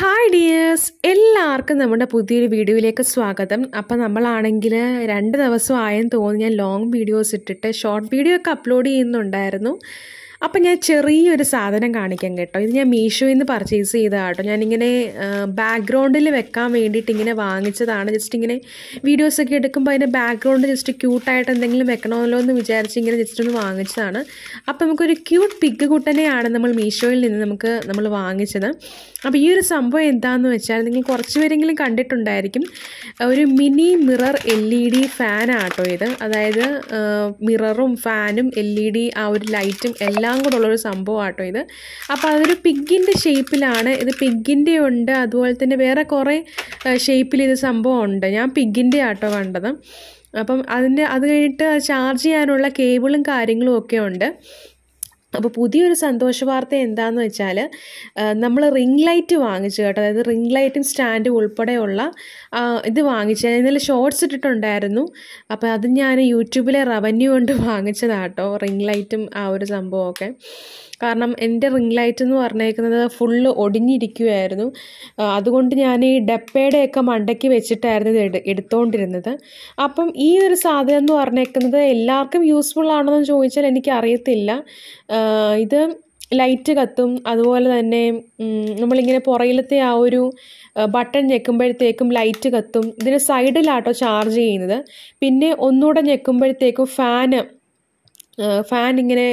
Hi dears, എല്ലാവർക്കും നമ്മുടെ പുതിയൊരു വീഡിയോയിലേക്ക് സ്വാഗതം. അപ്പോൾ നമ്മളാണെങ്കിൽ 2 ദിവസം ആയെന്ന് തോന്നുന്നു ഞാൻ ലോങ് വീഡിയോസ് ഇട്ടിട്ട് ഷോർട്ട് വീഡിയോ ഒക്കെ അപ്ലോഡ് ചെയ്യുന്നുണ്ടായിരുന്നു. അപ്പം ഞാൻ ചെറിയൊരു സാധനം കാണിക്കാം കേട്ടോ. ഇത് ഞാൻ മീഷോയിൽ നിന്ന് പർച്ചേസ് ചെയ്തതാണ് കേട്ടോ. ഞാനിങ്ങനെ ബാക്ക്ഗ്രൗണ്ടിൽ വെക്കാൻ വേണ്ടിയിട്ട് ഇങ്ങനെ വാങ്ങിച്ചതാണ്. ജസ്റ്റ് ഇങ്ങനെ വീഡിയോസൊക്കെ എടുക്കുമ്പോൾ അതിൻ്റെ ബാക്ക്ഗ്രൗണ്ട് ജസ്റ്റ് ക്യൂട്ടായിട്ട് എന്തെങ്കിലും വെക്കണമല്ലോ എന്ന് വിചാരിച്ച് ഇങ്ങനെ ജസ്റ്റ് ഒന്ന് വാങ്ങിച്ചതാണ്. അപ്പോൾ നമുക്കൊരു ക്യൂട്ട് പിഗ് കുട്ടനെയാണ് നമ്മൾ മീഷോയിൽ നിന്ന് നമ്മൾ വാങ്ങിച്ചത്. അപ്പോൾ ഈ ഒരു സംഭവം എന്താണെന്ന് വെച്ചാൽ നിങ്ങൾ കുറച്ച് പേരെങ്കിലും കണ്ടിട്ടുണ്ടായിരിക്കും. ഒരു മിനി മിറർ LED ഫാനാട്ടോ ഇത്. അതായത് മിററും ഫാനും LED ആ ഒരു ലൈറ്റും എല്ലാം കൂടെ ഉള്ളൊരു സംഭവമാട്ടോ ഇത്. അപ്പോൾ അതൊരു പിഗിൻ്റെ ഷേപ്പിലാണ്. ഇത് പിഗിൻ്റെ ഉണ്ട്, അതുപോലെ തന്നെ വേറെ കുറേ ഷേപ്പിൽ ഇത് സംഭവം ഉണ്ട്. ഞാൻ പിഗിൻ്റെ ആട്ടോ കണ്ടത്. അപ്പം അത് കഴിഞ്ഞിട്ട് ചാർജ് ചെയ്യാനുള്ള കേബിളും കാര്യങ്ങളും ഒക്കെ ഉണ്ട്. അപ്പോൾ പുതിയൊരു സന്തോഷ വാർത്ത എന്താണെന്ന് വെച്ചാൽ നമ്മൾ റിംഗ് ലൈറ്റ് വാങ്ങിച്ചു കേട്ടോ. അതായത് റിംഗ് ലൈറ്റും സ്റ്റാൻഡും ഉൾപ്പെടെയുള്ള ഇത് വാങ്ങിച്ചു. ഇന്നലെ ഷോർട്സ് ഇട്ടിട്ടുണ്ടായിരുന്നു. അപ്പോൾ അത് ഞാൻ യൂട്യൂബിലെ റവന്യൂ കൊണ്ട് വാങ്ങിച്ചതാട്ടോ, റിംഗ് ലൈറ്റും ആ ഒരു സംഭവമൊക്കെ. കാരണം എൻ്റെ റിംഗ് ലൈറ്റ് എന്ന് പറഞ്ഞേക്കുന്നത് ഫുള്ള് ഒടിഞ്ഞിരിക്കുമായിരുന്നു. അതുകൊണ്ട് ഞാൻ ഈ ഡപ്പയുടെയൊക്കെ മണ്ടയ്ക്ക് വെച്ചിട്ടായിരുന്നു ഇത് എടുത്തുകൊണ്ടിരുന്നത്. അപ്പം ഈ ഒരു സാധനം എന്ന് പറഞ്ഞേക്കുന്നത് എല്ലാവർക്കും യൂസ്ഫുൾ ആണെന്ന് ചോദിച്ചാൽ എനിക്കറിയത്തില്ല. ഇത് ലൈറ്റ് കത്തും, അതുപോലെ തന്നെ നമ്മളിങ്ങനെ പുറകിലത്തെ ആ ഒരു ബട്ടൺ ഞെക്കുമ്പോഴത്തേക്കും ലൈറ്റ് കത്തും. ഇതിന് സൈഡിലാട്ടോ ചാർജ് ചെയ്യുന്നത്. പിന്നെ ഒന്നുകൂടെ ഞെക്കുമ്പോഴത്തേക്കും ഫാൻ ഇങ്ങനെ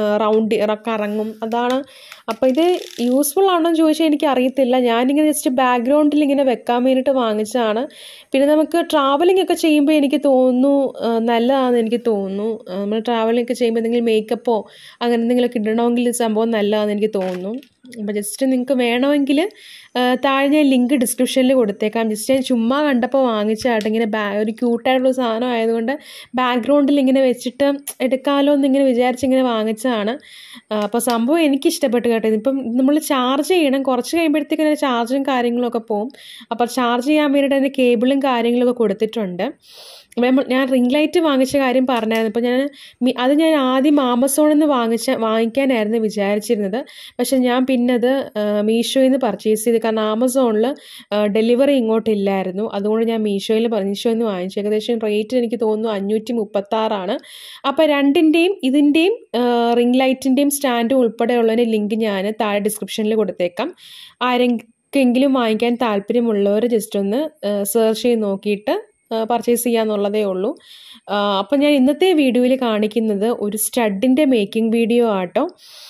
കറങ്ങും, അതാണ്. അപ്പോൾ ഇത് യൂസ്ഫുൾ ആണോ എന്ന് ചോദിച്ചാൽ എനിക്കറിയത്തില്ല. ഞാനിങ്ങനെ ജസ്റ്റ് ബാക്ക്ഗ്രൗണ്ടിൽ ഇങ്ങനെ വെക്കാൻ വേണ്ടിയിട്ട് വാങ്ങിച്ചതാണ്. പിന്നെ നമുക്ക് ട്രാവലിംഗ് ഒക്കെ ചെയ്യുമ്പോൾ എനിക്ക് തോന്നുന്നു നല്ലതാണെന്ന് എനിക്ക് തോന്നുന്നു. നമ്മൾ ട്രാവലിംഗ് ഒക്കെ ചെയ്യുമ്പോൾ എന്തെങ്കിലും മേക്കപ്പോ അങ്ങനെ എന്തെങ്കിലുമൊക്കെ ഇടണമെങ്കിൽ ഇത് സംഭവം നല്ലതാണെന്ന് എനിക്ക് തോന്നുന്നു. അപ്പോൾ ജസ്റ്റ് നിങ്ങൾക്ക് വേണമെങ്കിൽ താഴെ ഞാൻ ലിങ്ക് ഡിസ്ക്രിപ്ഷനിൽ കൊടുത്തേക്കാം. ജസ്റ്റ് ഞാൻ ചുമ്മാ കണ്ടപ്പോൾ വാങ്ങിച്ചായിട്ട് ഇങ്ങനെ ഒരു ക്യൂട്ടായിട്ടുള്ള സാധനം ആയതുകൊണ്ട് ബാക്ക്ഗ്രൗണ്ടിൽ ഇങ്ങനെ വെച്ചിട്ട് എടുക്കാമല്ലോ എന്നിങ്ങനെ വിചാരിച്ചിങ്ങനെ വാങ്ങിച്ചതാണ്. അപ്പോൾ സംഭവം എനിക്കിഷ്ടപ്പെട്ടു കേട്ടോ. ഇതിപ്പം നമ്മൾ ചാർജ് ചെയ്യണം, കുറച്ച് കഴിയുമ്പോഴത്തേക്കും അതിൻ്റെ ചാർജും കാര്യങ്ങളൊക്കെ പോകും. അപ്പോൾ ചാർജ് ചെയ്യാൻ വേണ്ടിയിട്ട് അതിൻ്റെ കേബിളും കാര്യങ്ങളൊക്കെ കൊടുത്തിട്ടുണ്ട്. ഞാൻ റിംഗ് ലൈറ്റ് വാങ്ങിച്ച കാര്യം പറഞ്ഞായിരുന്നു. അപ്പോൾ ഞാൻ ആദ്യം ആമസോണിൽ നിന്ന് വാങ്ങിക്കാനായിരുന്നു വിചാരിച്ചിരുന്നത്. പക്ഷെ ഞാൻ പിന്നെ അത് മീഷോയിൽ നിന്ന് പർച്ചേസ് ചെയ്തു. കാരണം ആമസോണിൽ ഡെലിവറി ഇങ്ങോട്ടില്ലായിരുന്നു. അതുകൊണ്ട് ഞാൻ മീഷോയിൽ നിന്ന് വാങ്ങിച്ചു. ഏകദേശം റേറ്റ് എനിക്ക് തോന്നുന്നു 536. അപ്പോൾ ഇതിൻ്റെയും റിംഗ് ലൈറ്റിൻ്റെയും സ്റ്റാൻഡും ഉൾപ്പെടെയുള്ളതിൻ്റെ ലിങ്ക് ഞാൻ താഴെ ഡിസ്ക്രിപ്ഷനിൽ കൊടുത്തേക്കാം. ആരെങ്കിലും വാങ്ങിക്കാൻ താല്പര്യമുള്ളവർ ജസ്റ്റ് ഒന്ന് സെർച്ച് ചെയ്ത് നോക്കിയിട്ട് പർച്ചേസ് ചെയ്യാന്നുള്ളതേ ഉള്ളൂ. അപ്പം ഞാൻ ഇന്നത്തെ വീഡിയോയിൽ കാണിക്കുന്നത് ഒരു സ്റ്റഡിൻ്റെ മേക്കിംഗ് വീഡിയോ ആട്ടോ.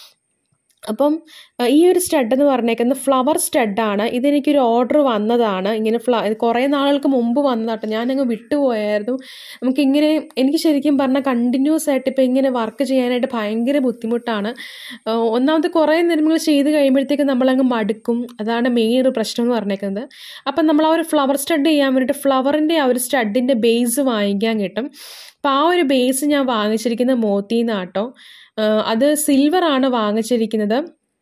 അപ്പം ഈ ഒരു സ്റ്റഡ് എന്ന് പറഞ്ഞേക്കുന്നത് ഫ്ലവർ സ്റ്റഡാണ്. ഇതെനിക്കൊരു ഓർഡർ വന്നതാണ്. ഇങ്ങനെ കുറേ നാളുകൾക്ക് മുമ്പ് വന്നതാട്ടോ. ഞാനങ്ങ് വിട്ടുപോയായിരുന്നു. എനിക്ക് ശരിക്കും പറഞ്ഞാൽ കണ്ടിന്യൂസ് ആയിട്ട് ഇപ്പോൾ ഇങ്ങനെ വർക്ക് ചെയ്യാനായിട്ട് ഭയങ്കര ബുദ്ധിമുട്ടാണ്. ഒന്നാമത് കുറേ നേരങ്ങൾ ചെയ്ത് കഴിയുമ്പോഴത്തേക്ക് നമ്മളങ്ങ് മടുക്കും. അതാണ് മെയിൻ ഒരു പ്രശ്നം എന്ന് പറഞ്ഞേക്കുന്നത്. അപ്പം നമ്മൾ ആ ഒരു ഫ്ലവർ സ്റ്റഡ് ചെയ്യാൻ വേണ്ടിയിട്ട് ഫ്ലവറിൻ്റെ ആ ഒരു സ്റ്റഡിൻ്റെ ബേസ് വാങ്ങിക്കാൻ കിട്ടും. അപ്പോൾ ആ ഒരു ബേസ് ഞാൻ വാങ്ങിച്ചിരിക്കുന്നത് മോത്തിന്നാട്ടോ. അത് സിൽവറാണ് വാങ്ങിച്ചിരിക്കുന്നത്.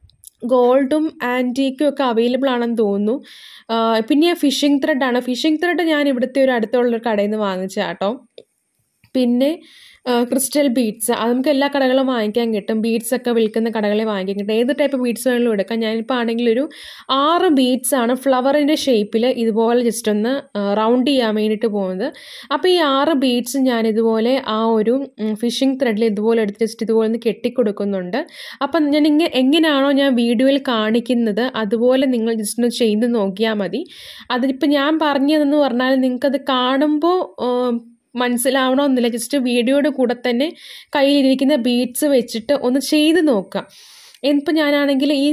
ഗോൾഡും ആൻറ്റീക്കും ഒക്കെ അവൈലബിൾ ആണെന്ന് തോന്നുന്നു. പിന്നെ ഫിഷിംഗ് ത്രെഡാണ്. ഫിഷിംഗ് ത്രെഡ് ഞാൻ ഇവിടുത്തെ അടുത്തുള്ളൊരു കടയിൽ നിന്ന് വാങ്ങിച്ചാട്ടോ. പിന്നെ ക്രിസ്റ്റൽ ബീഡ്സ്, അത് നമുക്ക് എല്ലാ കടകളും വാങ്ങിക്കാൻ കിട്ടും. ബീഡ്സ് ഒക്കെ വിൽക്കുന്ന കടകളിൽ വാങ്ങിക്കാൻ കിട്ടും. ഏത് ടൈപ്പ് ബീഡ്സ് വേണമെങ്കിലും എടുക്കാം. ഞാനിപ്പോൾ ആണെങ്കിൽ ഒരു 6 ബീഡ്സാണ് ഫ്ലവറിൻ്റെ ഷേപ്പിൽ ഇതുപോലെ ജസ്റ്റ് ഒന്ന് റൗണ്ട് ചെയ്യാൻ വേണ്ടിയിട്ട് പോകുന്നത്. അപ്പോൾ ഈ 6 ബീഡ്സ് ഞാൻ ഇതുപോലെ ആ ഒരു ഫിഷിംഗ് ത്രെഡിൽ ഇതുപോലെ എടുത്ത് ജസ്റ്റ് ഇതുപോലെ ഒന്ന് കെട്ടിക്കൊടുക്കുന്നുണ്ട്. അപ്പം ഞാൻ എങ്ങനെയാണോ ഞാൻ വീഡിയോയിൽ കാണിക്കുന്നത് അതുപോലെ നിങ്ങൾ ജസ്റ്റ് ഒന്ന് ചെയ്ത് നോക്കിയാൽ മതി. അതിപ്പോൾ ഞാൻ പറഞ്ഞതെന്ന് പറഞ്ഞാൽ നിങ്ങൾക്കത് കാണുമ്പോൾ മനസ്സിലാവണമെന്നില്ല. ജസ്റ്റ് വീഡിയോയുടെ കൂടെ തന്നെ കയ്യിലിരിക്കുന്ന ബീഡ്സ് വെച്ചിട്ട് ഒന്ന് ചെയ്ത് നോക്കാം. ഇപ്പം ഞാനാണെങ്കിൽ ഈ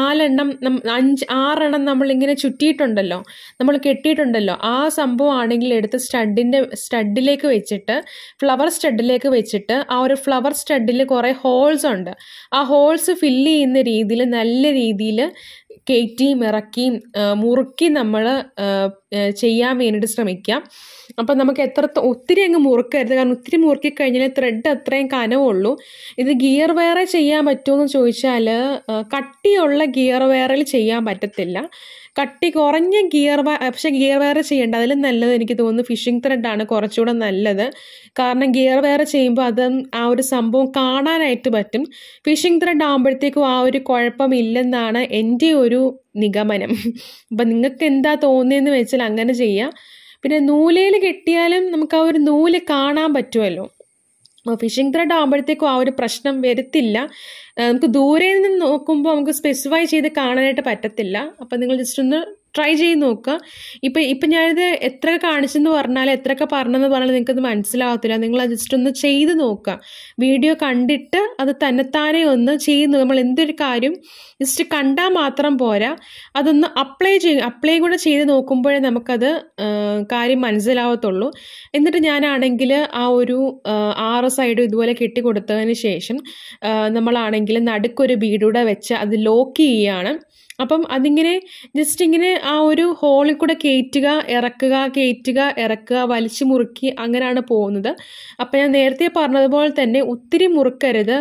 6 നമ്മളിങ്ങനെ ചുറ്റിയിട്ടുണ്ടല്ലോ, നമ്മൾ കെട്ടിയിട്ടുണ്ടല്ലോ, ആ സംഭവം ആണെങ്കിൽ എടുത്ത് സ്റ്റഡിലേക്ക് വെച്ചിട്ട് ഫ്ലവർ സ്റ്റഡിലേക്ക് വെച്ചിട്ട് ആ ഒരു ഫ്ലവർ സ്റ്റഡിൽ കുറേ ഹോൾസ് ഉണ്ട്. ആ ഹോൾസ് ഫില്ല് ചെയ്യുന്ന രീതിയിൽ നല്ല രീതിയിൽ കയറ്റിയും ഇറക്കിയും മുറുക്കി നമ്മൾ ചെയ്യാൻ വേണ്ടിയിട്ട് ശ്രമിക്കാം. അപ്പം നമുക്ക് ഒത്തിരി അങ്ങ് മുറുക്കരുത്. കാരണം ഒത്തിരി മുറുക്കി കഴിഞ്ഞാൽ ത്രെഡ് അത്രയും കനവുള്ളൂ. ഇത് ഗിയർ വെയർ ചെയ്യാൻ പറ്റുമോ എന്ന് ചോദിച്ചാൽ കട്ടിയുള്ള ഗിയർ വെയറിൽ ചെയ്യാൻ പറ്റത്തില്ല. കട്ടി കുറഞ്ഞ പക്ഷേ ഗിയർ വെയർ ചെയ്യേണ്ട. അതിലും നല്ലത് എനിക്ക് തോന്നുന്നു ഫിഷിംഗ് ത്രെഡാണ് കുറച്ചുകൂടെ നല്ലത്. കാരണം ഗിയർ വെയർ ചെയ്യുമ്പോൾ അത് ആ ഒരു സംഭവം കാണാനായിട്ട് പറ്റും. ഫിഷിംഗ് ത്രെഡ് ആകുമ്പോഴത്തേക്കും ആ ഒരു കുഴപ്പമില്ലെന്നാണ് എൻ്റെ ഒരു നിഗമനം. അപ്പം നിങ്ങൾക്ക് എന്താ തോന്നിയെന്ന് വെച്ചാൽ അങ്ങനെ ചെയ്യാം. പിന്നെ നൂലയിൽ കെട്ടിയാലും നമുക്ക് ആ ഒരു നൂല് കാണാൻ പറ്റുമല്ലോ. ഫിഷിംഗ് ത്രെഡ് ആകുമ്പോഴത്തേക്കും ആ ഒരു പ്രശ്നം വരത്തില്ല. നമുക്ക് ദൂരെ നിന്ന് നോക്കുമ്പോൾ നമുക്ക് സ്പെസിഫൈ ചെയ്ത് കാണാനായിട്ട് പറ്റത്തില്ല. അപ്പം നിങ്ങൾ ജസ്റ്റ് ഒന്ന് ട്രൈ ചെയ്ത് നോക്കുക. ഇപ്പം ഞാനിത് എത്ര കാണിച്ചെന്ന് പറഞ്ഞാൽ എത്രയൊക്കെ പറഞ്ഞെന്ന് പറഞ്ഞാൽ നിങ്ങൾക്കത് മനസ്സിലാകത്തില്ല. നിങ്ങൾ ജസ്റ്റ് ഒന്ന് ചെയ്ത് നോക്കുക. വീഡിയോ കണ്ടിട്ട് അത് തന്നെത്താനെ ഒന്ന് ചെയ്ത് നമ്മൾ എന്തൊരു കാര്യം ജസ്റ്റ് കണ്ടാൽ മാത്രം പോരാ, അതൊന്ന് അപ്ലൈ കൂടെ ചെയ്ത് നോക്കുമ്പോഴേ നമുക്കത് കാര്യം മനസ്സിലാവത്തുള്ളൂ. എന്നിട്ട് ഞാനാണെങ്കിൽ ആ ഒരു 6 സൈഡും ഇതുപോലെ കെട്ടിക്കൊടുത്തതിന് ശേഷം നമ്മളാണെങ്കിൽ നടുക്കൊരു ബീഡൂടെ വെച്ച് അത് ലോക്ക് ചെയ്യുകയാണ്. അപ്പം അതിങ്ങനെ ജസ്റ്റ് ഇങ്ങനെ ആ ഒരു ഹോളിൽ കൂടെ കയറ്റുക ഇറക്കുക വലിച്ചു മുറുക്കി അങ്ങനെയാണ് പോകുന്നത്. അപ്പം ഞാൻ നേരത്തെ പറഞ്ഞതുപോലെ തന്നെ ഒത്തിരി മുറുക്കരുത്,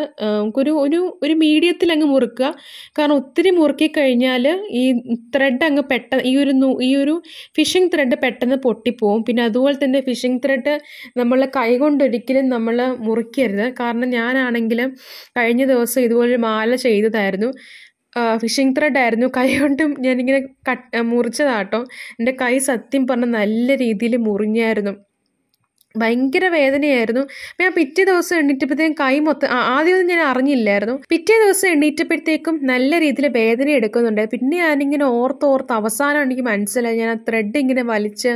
ഒരു മീഡിയത്തിൽ അങ്ങ് മുറുക്കുക. കാരണം ഒത്തിരി മുറുക്കി കഴിഞ്ഞാൽ ഈ ത്രെഡ് അങ്ങ് പെട്ടെന്ന് ഈ ഒരു ഫിഷിംഗ് ത്രെഡ് പെട്ടെന്ന് പൊട്ടിപ്പോവും. പിന്നെ അതുപോലെ തന്നെ ഫിഷിംഗ് ത്രെഡ് നമ്മൾ കൈ കൊണ്ടൊരിക്കലും നമ്മൾ മുറിക്കരുത്. കാരണം ഞാനാണെങ്കിൽ കഴിഞ്ഞ ദിവസം ഇതുപോലെ മാല ചെയ്തതായിരുന്നു, ഫിഷിംഗ് ത്രെഡ് ആയിരുന്നു. കൈ കൊണ്ടും ഞാനിങ്ങനെ മുറിച്ചതാട്ടോ. എൻ്റെ കൈ സത്യം പറഞ്ഞാൽ നല്ല രീതിയിൽ മുറിഞ്ഞായിരുന്നു, ഭയങ്കര വേദനയായിരുന്നു. അപ്പം ഞാൻ പിറ്റേ ദിവസം എണ്ണീറ്റപ്പോഴത്തേക്കും കൈ മൊത്തം ആദ്യമൊന്നും ഞാൻ അറിഞ്ഞില്ലായിരുന്നു. പിറ്റേ ദിവസം എണ്ണീറ്റപ്പോഴത്തേക്കും നല്ല രീതിയിൽ വേദന എടുക്കുന്നുണ്ട്. പിന്നെ ഞാനിങ്ങനെ ഓർത്ത് അവസാനം എനിക്ക് മനസ്സിലായി, ഞാൻ ആ ത്രെഡ് ഇങ്ങനെ വലിച്ച്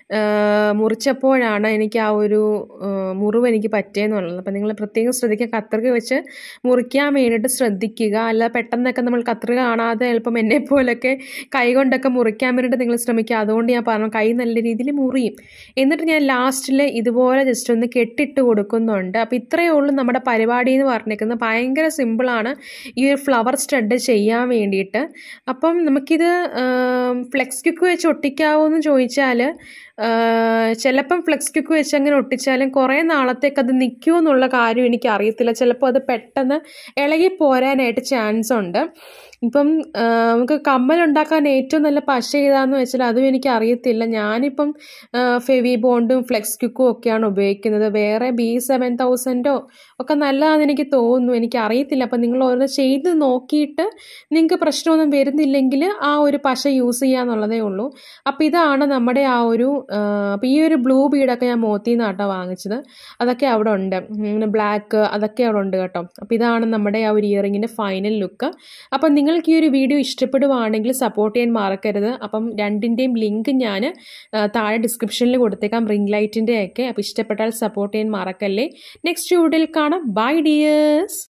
മുറിച്ചപ്പോഴാണ് എനിക്ക് ആ ഒരു മുറിവ് എനിക്ക് പറ്റിയെന്നുള്ളത്. അപ്പം നിങ്ങൾ പ്രത്യേകം ശ്രദ്ധിക്കുക, കത്രിക വെച്ച് മുറിക്കാൻ വേണ്ടിയിട്ട് ശ്രദ്ധിക്കുക. അല്ല പെട്ടെന്നൊക്കെ നമ്മൾ കത്രിക കാണാതെ ചിലപ്പം എന്നെപ്പോലൊക്കെ കൈ കൊണ്ടൊക്കെ മുറിക്കാൻ വേണ്ടിയിട്ട് നിങ്ങൾ ശ്രമിക്കുക. അതുകൊണ്ട് ഞാൻ പറഞ്ഞു കൈ നല്ല രീതിയിൽ മുറിയും. എന്നിട്ട് ഞാൻ ലാസ്റ്റിൽ ഇതുപോലെ ജസ്റ്റ് ഒന്ന് കെട്ടിട്ട് കൊടുക്കുന്നുണ്ട്. അപ്പോൾ ഇത്രയേ ഉള്ളൂ നമ്മുടെ പരിപാടി എന്ന് പറഞ്ഞേക്കുന്നത്. ഭയങ്കര സിമ്പിളാണ് ഈ ഒരു ഫ്ലവർ സ്റ്റഡ് ചെയ്യാൻ വേണ്ടിയിട്ട്. അപ്പം നമുക്കിത് ഫ്ലെക്സ് ക്വിക്ക് വെച്ച് ഒട്ടിക്കാവോ എന്ന് ചോദിച്ചാൽ ചിലപ്പം ഫ്ലെക്സ് ക്വിക്ക് വെച്ച് അങ്ങനെ ഒട്ടിച്ചാലും കുറേ നാളത്തേക്ക് അത് നിൽക്കുമോ എന്നുള്ള കാര്യം എനിക്കറിയത്തില്ല. ചിലപ്പോൾ അത് പെട്ടെന്ന് ഇളകി പോരാനായിട്ട് ചാൻസ് ഉണ്ട്. ഇപ്പം നമുക്ക് കമ്മലുണ്ടാക്കാൻ ഏറ്റവും നല്ല പശ ഏതാണെന്ന് വെച്ചാൽ അതും എനിക്ക് അറിയത്തില്ല. ഞാനിപ്പം ഫെവി ബോണ്ടും ഫ്ലെക്സ് ക്വിക്കും ഒക്കെയാണ് ഉപയോഗിക്കുന്നത്. വേറെ B7000 ഒക്കെ നല്ലതാണെന്ന് എനിക്ക് തോന്നുന്നു, എനിക്കറിയത്തില്ല. അപ്പം നിങ്ങൾ ഓരോ ചെയ്ത് നോക്കിയിട്ട് നിങ്ങൾക്ക് പ്രശ്നമൊന്നും വരുന്നില്ലെങ്കിൽ ആ ഒരു പശ യൂസ് ചെയ്യാന്നുള്ളതേ ഉള്ളൂ. അപ്പം ഇതാണ് നമ്മുടെ ആ ഒരു അപ്പം ഈ ഒരു ബ്ലൂ ബീഡൊക്കെ ഞാൻ മോത്തിൽ നിന്നാട്ടോ വാങ്ങിച്ചത്. അതൊക്കെ അവിടെ ഉണ്ട്, ബ്ലാക്ക് അതൊക്കെ അവിടെ ഉണ്ട് കേട്ടോ. അപ്പം ഇതാണ് നമ്മുടെ ആ ഒരു ഇയറിങ്ങിൻ്റെ ഫൈനൽ ലുക്ക്. അപ്പം നിങ്ങൾക്ക് ഈ ഒരു വീഡിയോ ഇഷ്ടപ്പെടുവാണെങ്കിൽ സപ്പോർട്ട് ചെയ്യാൻ മറക്കരുത്. അപ്പം രണ്ടിൻ്റെയും ലിങ്ക് ഞാൻ താഴെ ഡിസ്ക്രിപ്ഷനിൽ കൊടുത്തേക്കാം, റിംഗ് ലൈറ്റിൻ്റെ ഒക്കെ. അപ്പം ഇഷ്ടപ്പെട്ടാൽ സപ്പോർട്ട് ചെയ്യാൻ മറക്കല്ലേ. നെക്സ്റ്റ് വീഡിയോയിൽ കാണാം. Bye dears.